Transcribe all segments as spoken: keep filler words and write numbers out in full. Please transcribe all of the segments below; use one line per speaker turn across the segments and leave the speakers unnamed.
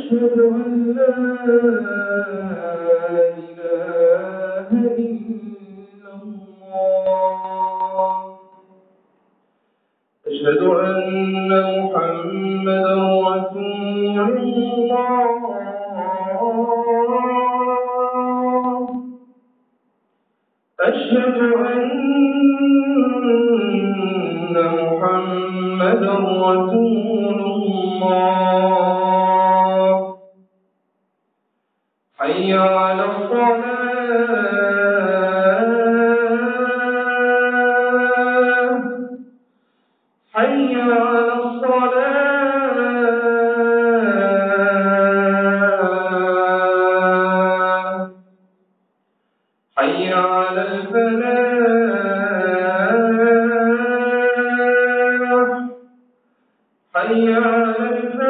أشهد أن لا إله إلا الله أشهد أن محمدا رسول الله أشهد أن محمدا رسول الله حي على الصلاة حي على الصلاة حي على الفلاح حي على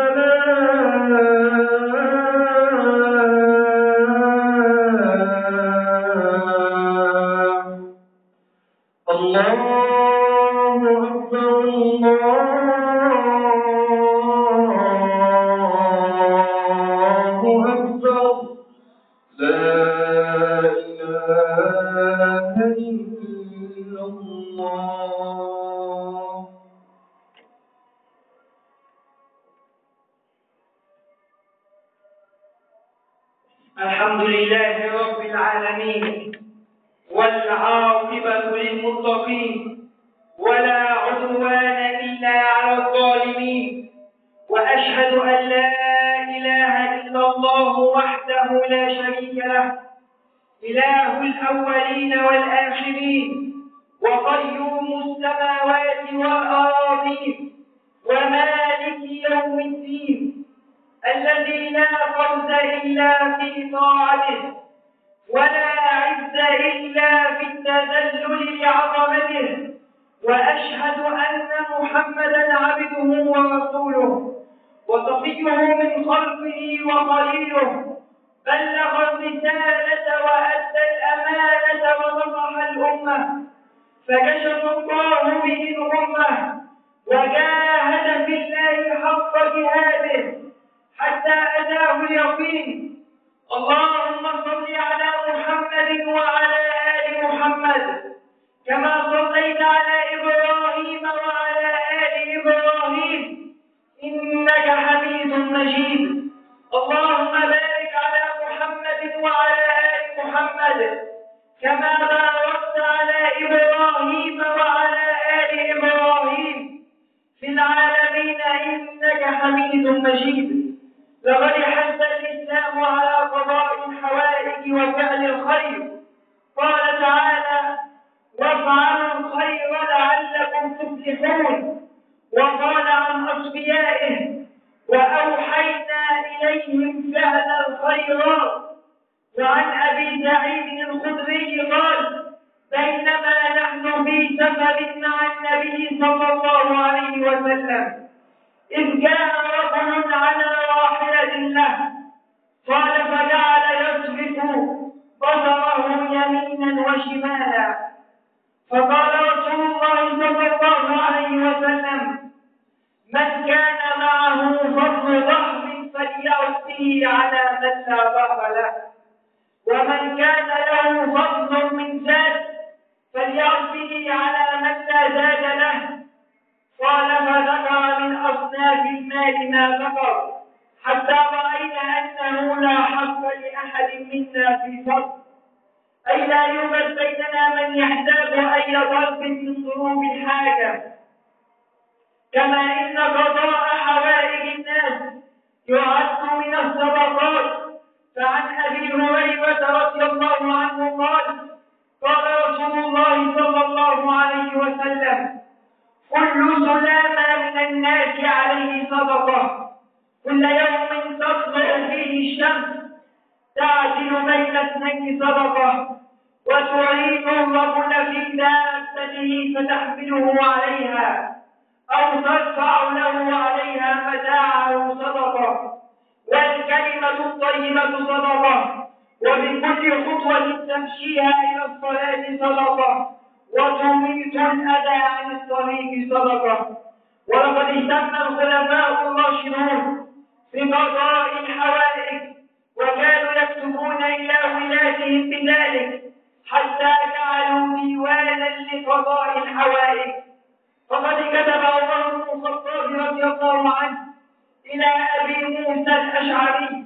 الفلاح الله أكبر الله أكبر لا إله إلا الله
الحمد لله رب العالمين والعاقبة للمتقين ولا عدوان إلا على الظالمين وأشهد أن لا إله إلا الله وحده لا شريك له إله الأولين والآخرين وقيوم السماوات والأراضين ومالك يوم الدين الذي لا فوز إلا في طاعته ولا عز إلا في التذلل لعظمته وأشهد أن محمدا عبده ورسوله وصفيه من خلقه وخليله بلغ الرسالة وأدى الأمانة ونصح الأمة فكشف الله به الغمة وجاهد في الله حق جهاده حتى أتاه اليقين اللهم صل على محمد وعلى آل محمد كما صليت على إبراهيم وعلى آل إبراهيم إنك حميد مجيد اللهم بارك على محمد وعلى آل محمد كما باركت على إبراهيم وعلى آل إبراهيم في العالمين إنك حميد مجيد لقد حث الإسلام على قضاء الحوائج وفعل الخير قال تعالى وافعلوا الخير لعلكم تفلحون وقال عن أصفيائه وأوحينا إليهم فعل الخيرات وعن أبي سعيد الخدري قال بينما نحن في سفر مع النبي صلى الله عليه وسلم إذ جاء رجل على راحلة له قال فجعل يصرف بصره يمينا وشمالا فقال رسول الله صلى الله عليه وسلم من كان معه فضل ضحر فليعطه على من لا ضحر له ومن كان له فضل من زاد فليعطه على من لا زاد له قال فذكر من أصناف المال ما ذكر حتى رأينا أنه لا حق لأحد منا في فضل أي لا يوجد بيننا من يحتاج أي ضرب من ضروب الحاجة كما إن قضاء حوائج الناس يعد من الصدقات فعن أبي هريرة رضي الله عنه قال قال رسول الله صلى الله عليه وسلم كل سلامة من الناس عليه صدقة كل يوم تطلع فيه الشمس تعدل بين اثنين صدقة وتعين الرجل في دابته فتحمله عليها أو تدفع له عليها متاعه صدقة والكلمة الطيبة صدقة وبكل خطوة تمشيها إلى الصلاة صدقة وتميت الأذى عن الطريق صدقة ولقد اهتم الخلفاء الراشدون بقضاء الحوائج، وكانوا يكتبون إلى ولاتهم بذلك حتى جعلوا ديوانا لقضاء الحوائج. فقد كتب عمر بن الخطاب رضي الله عنه إلى أبي موسى الأشعري: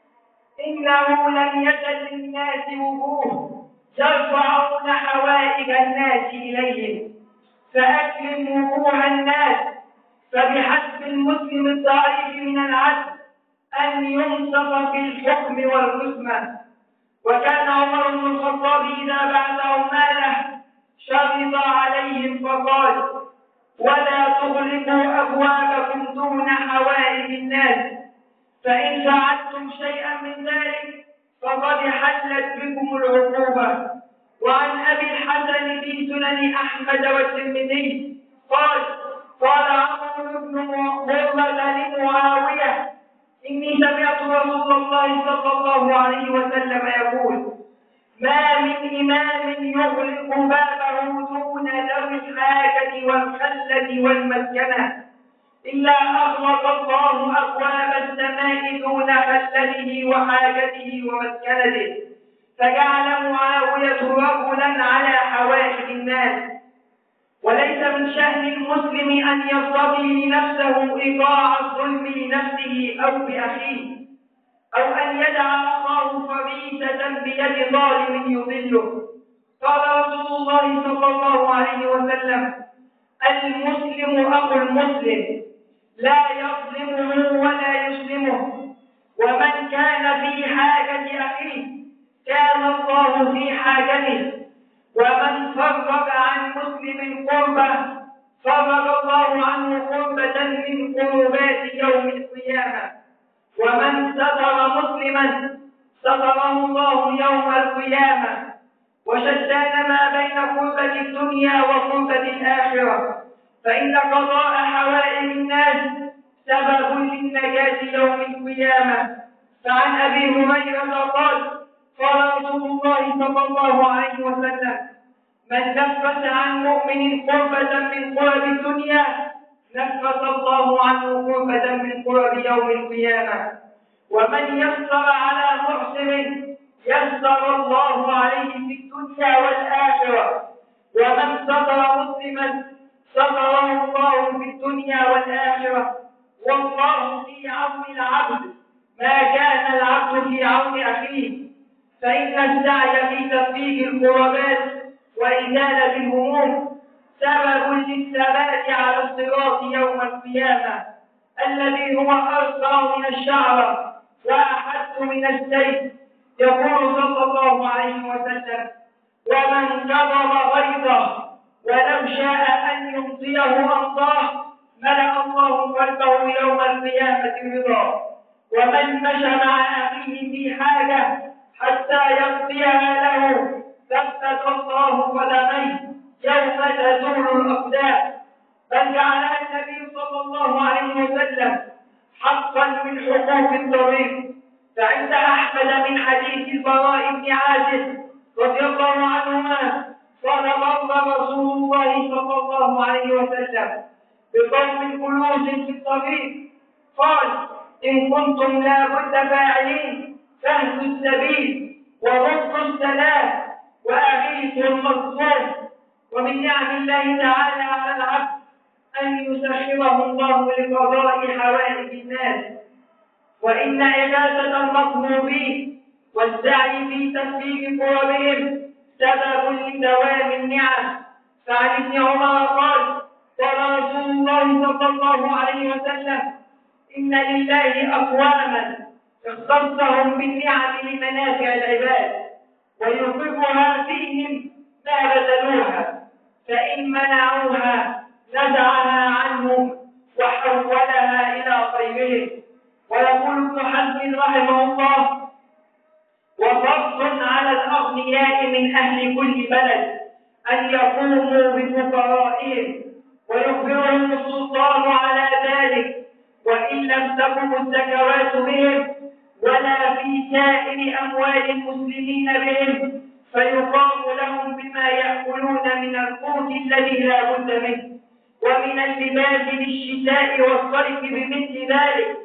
إنه لم يزل للناس وجوه يرفعون حوائج الناس إليهم، فأكرم وجوه الناس، فبحسب المسلم الضعيف من العدل أن ينصف في الحكم والرسمة. وكان عمر بن الخطاب إذا بعثهم ماله شرط عليهم فقال: ولا تغلقوا أبوابكم دون حوائج الناس، فإن فعلتم شيئا من ذلك فقد حلت بكم العقوبة. وعن أبي الحسن في سنن أحمد والترمذي قال: قال عمرو بن مرة لمعاوية: إني سمعت رسول الله صلى الله عليه وسلم يقول: ما من إمام يغلق بابه دون ذوي الحاجة والخلة والمسكنة إلا أغلق الله أبواب السماء دون خلته وحاجته ومسكنته، فجعل معاوية رجلا على حوائج الناس. وليس من شأن المسلم أن يرتضي لنفسه إيقاع الظلم لنفسه أو بأخيه، أو أن يدع أخاه فريسة بيد ظالم يضله. قال رسول الله صلى الله عليه وسلم: المسلم أخو المسلم، لا يظلمه ولا يسلمه، ومن كان في حاجة أخيه كان الله في حاجته، ومن فرج عن مسلم قربة فرج الله عنه قربة من قربات يوم القيامة، ومن ستر مسلما ستره الله يوم القيامة. وشتان ما بين قربة الدنيا وقربة الآخرة، فإن قضاء حوائج الناس سبب للنجاة يوم القيامة. فعن أبي هريرة قال: قال رسول الله صلى الله عليه وسلم: من نفس عن مؤمن قربة من قرب الدنيا نفس الله عنه قربة من قرب يوم القيامة. ومن يسر على محسن يسر الله عليه في الدنيا والآخرة، ومن ستر مسلما ستره الله في الدنيا والآخرة. والله في عون العبد ما كان العبد في عون أخيه، فإن السعي في تفريج الكربات وإزالة الهموم سبب للثبات على الصراط يوم القيامة، الذي هو أرفع من الشعرة وأحد من السيف. يقول صلى الله عليه وسلم: ومن كظم غيظه ولو شاء أن يمضيه أمضاه ملأ الله قلبه يوم القيامة رضا. ومن مشى مع أخيه في حاجة حتى يقضيها له ثبت الله قدميه يوم تزول الأقدام، بل جعلها النبي صلى الله عليه وسلم حقا من حقوق الطريق. فعند أحمد من حديث البراء بن عازب رضي الله عنهما قال: مر رسول الله صلى الله عليه وسلم بقوم جلوس في الطريق، قال: إن كنتم لا بد فاعلين فاهدوا السبيل وردوا السلام وأغيثوا المظلوم. ومن نعم الله تعالى على العبد أن يسخره الله لقضاء حوائج الناس. وإن إغاثة المطلوبين والسعي في تفريج كربهم سبب لدوام النعم. فعن ابن عمر قال: قال رسول الله صلى الله عليه وسلم: إن لله أقواما اختصهم بالنعم لمنافع العباد ويوقفها فيهم ما بذلوها، فإن منعوها نزعها عنهم وحولها إلى غيرهم. ويقول ابن حزم رحمه الله: وفرض على الأغنياء من أهل كل بلد أن يقوموا بفقرائهم ويخبرهم السلطان على ذلك، وإن لم تقم الزكوات بهم ولا في سائر أموال المسلمين بهم فيقام لهم بما يأكلون من القوت الذي لا بد منه، ومن اللباس للشتاء والصيف بمثل ذلك.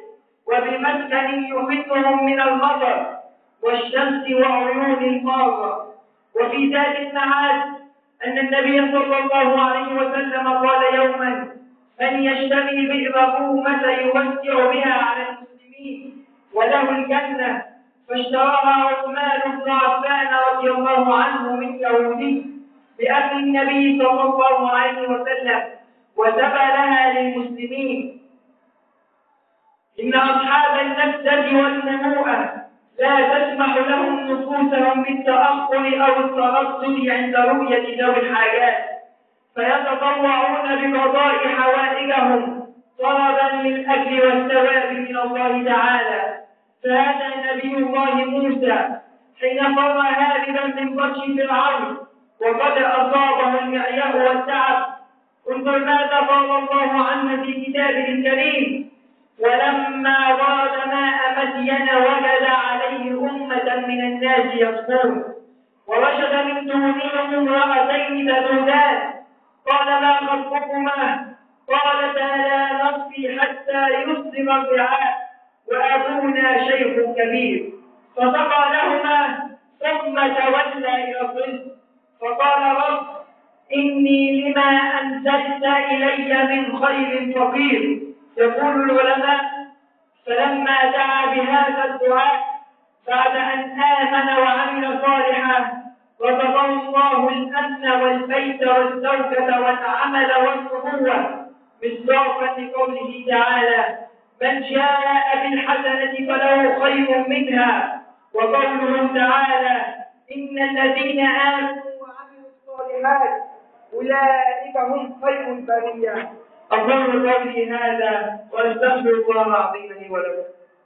وبمسكن يحيطهم من المطر والشمس وعيون المارة. وفي ذات المعاد أن النبي صلى الله عليه وسلم قال يوما: من يشتري بئر رومة يوسع بها على المسلمين وله الجنة، فاشتراها عثمان بن عفان رضي الله عنه من يهودي بأمر النبي صلى الله عليه وسلم وسبى لها للمسلمين. إن أصحاب النفسة والنموءة لا تسمح لهم نفوسهم بالتأخر أو التردد عند رؤية ذوي الحاجات، فيتطوعون بقضاء حوائجهم طلبا للأجر والثواب من الله تعالى. فهذا نبي الله موسى حين فر هاربا من بطش فرعون وقد أصابه المعياء والتعب. انظر ماذا قال الله عنه في كتابه الكريم: ولما ورد ماء مدين وجد عليه أمة من الناس يسقون ووجد من دونهم امرأتين تذودان قال: ما خطبكما؟ قالتا: لا نسقي حتى يصدر الرعاء وأبونا شيخ كبير. فسقى لهما ثم تولى إلى الظل فقال: رب إني لما أنزلت إلي من خير فقير. يقول العلماء: فلما دعا بهذا الدعاء بعد أن آمن وعمل صالحا رزقه الله الأمن والبيت والزوجة والعمل والنبوة، مصداقا لقوله تعالى: من جاء بالحسنة فله خير منها. وقوله تعالى: إن الذين آمنوا وعملوا الصالحات أولئك هم خير البرية. أقول قولي هذا وأستغفر الله العظيم لي ولكم.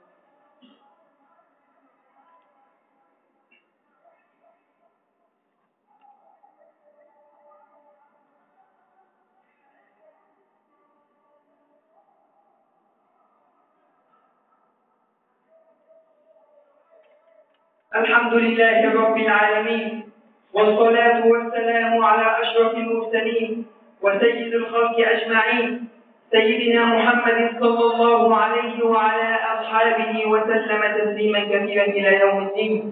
الحمد لله رب العالمين، والصلاة والسلام على أشرف المرسلين وسيد الخلق أجمعين، سيدنا محمد صلى الله عليه وعلى أصحابه وسلم تسليما كثيرا إلى يوم الدين.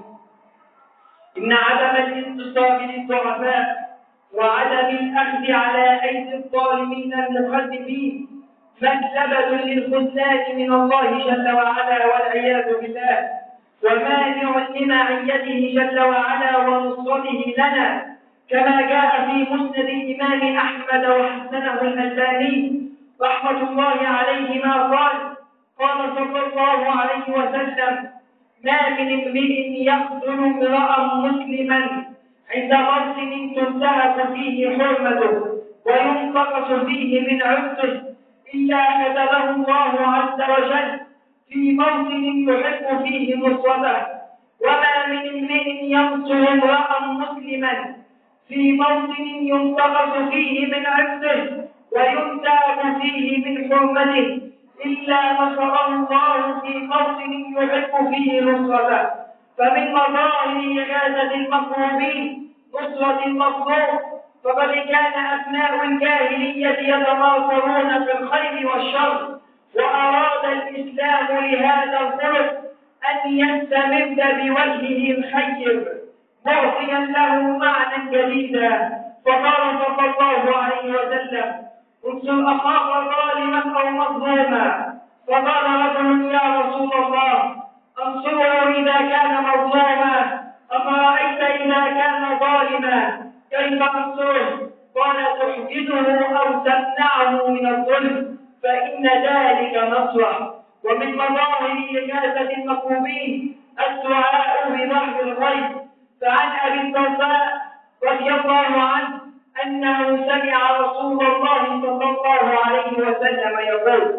إن عدم الانتصاب للضعفاء وعدم الأخذ على أيدي الظالمين المخذبين مثلبة للخذلان من الله جل وعلا والعياذ بالله، ومانع لمعيته جل وعلا ونصرته لنا، كما جاء في مسند الإمام أحمد وحسنه الألباني رحمة الله عليهما قال: قال صلى الله عليه وسلم: ما من امرئ يقتل امرأ مسلما عند موطن تنتهك فيه حرمته وينتقص فيه من عرضه إلا كتبه الله عز وجل في موطن يحب فيه نصرته. وما من امرئ ينصر امرأ مسلما في موطن ينتقص فيه من عرضه وينتهك فيه من حرمته إلا نصره الله في موطن يحب فيه نصرته. فمن مظاهر إغاثة المكروبين نصرة المظلوم، فقد كان أبناء الجاهلية يتناصرون في الخير والشر، وأراد الإسلام لهذا الخلق أن يستمد بوجهه الخير معطيا له معنى جديدا. فقال صلى الله عليه وسلم: انصر أخاك ظالما أو مظلوما. فقال رجل: يا رسول الله، انصره إذا كان مظلوما، أفرأيت إذا كان ظالما كيف أنصره؟ قال: تحجزه أو تمنعه من الظلم فإن ذلك نصره. ومن مظاهر إغاثة المكروبين الدعاء بظهر الغيب. فعن أبي الدرداء رضي الله عنه أنه سمع رسول الله صلى الله عليه وسلم يقول: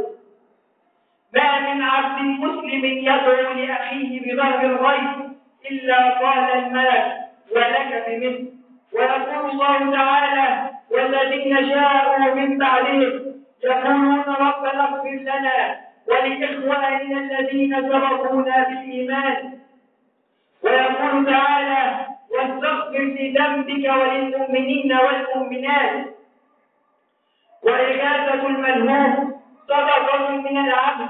ما من عبد مسلم يدعو لأخيه بظهر الغيب إلا قال الملك: ولك بمثل. ويقول الله تعالى: والذين جاءوا من بعدهم يقولون ربنا اغفر لنا ولإخواننا الذين سبقونا بالإيمان. ويقول تعالى: واستغفر لذنبك وللمؤمنين والمؤمنات. وإغاثة الملهوف صدقة من العبد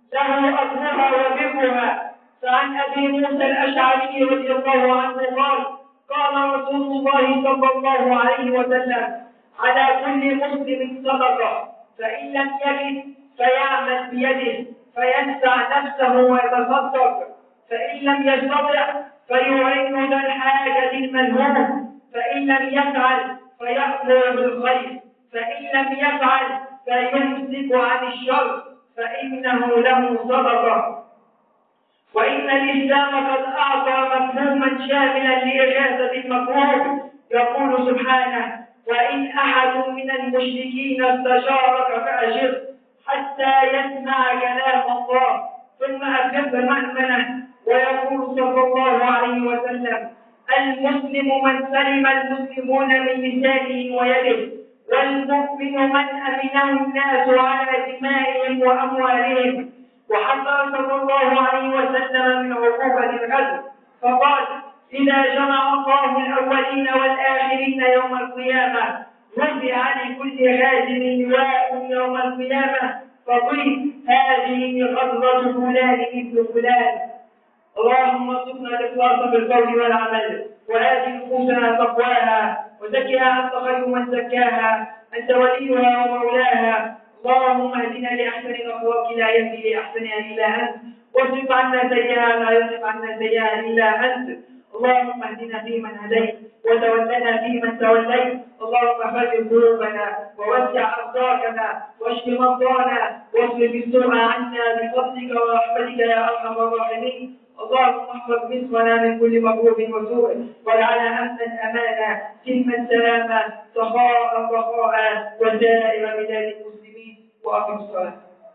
له أصلها وبرها. فعن أبي موسى الأشعري رضي الله عنه قال قال رسول الله صلى الله عليه وسلم على كل مسلم صدقة، فإن لم يجد فيعمل بيده فينفع نفسه ويتصدق، فإن لم يستطع فيعين ذا الحاجة الملهوم، فإن لم يفعل فيأمر بالخير، فإن لم يفعل فيمسك عن الشر فإنه له صدقة. وإن الإسلام قد أعطى مفهوما شاملا لإغاثة المكروه، يقول سبحانه: وإن أحد من المشركين استشارك فأجره حتى يسمع كلام الله ثم أفرغ مأمنه. ويقول صلى الله عليه وسلم: المسلم من سلم المسلمون من لسانه ويده، والمؤمن من أمنه الناس على دمائهم وأموالهم. وحذر صلى الله عليه وسلم من عقوبة الغزو فقال: إذا جمع الله الأولين والآخرين يوم القيامة رفع لكل غازل لواء يوم القيامة فقيل: هذه غزوة فلان ابن فلان. اللهم ارزقنا الإخلاص بالقول والعمل، وآت نفوسنا تقواها، وزكها أنت خير من زكاها، أنت وليها ومولاها. اللهم اهدنا لأحسن الأخلاق لا يهدي لأحسنها إلا أنت، واصرف عنا سيئها لا يصرف عنا سيئها إلا أنت. اللهم اهدنا فيمن هديت، وتولنا فيمن توليت. اللهم فرج قلوبنا ووسع أرزاقنا واشف مرضانا واصرف السوء عنا بفضلك ورحمتك يا أرحم الراحمين. اللهم احفظ مصرنا من كل مكروه وسوء، واجعلها امنا امانا سلما سلاما سخاء رخاء وسائر بلاد المسلمين. واقم الصلاه.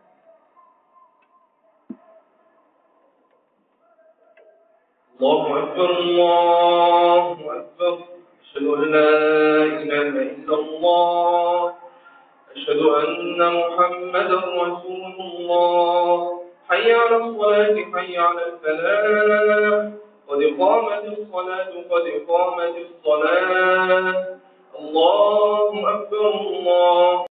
الله أكبر الله أكبر. أشهد أن لا إله إلا الله، أشهد أن محمدا رسول الله. حي على الصلاة حي على الفلاح، قد قامت الصلاة قد قامت الصلاة. الله أكبر الله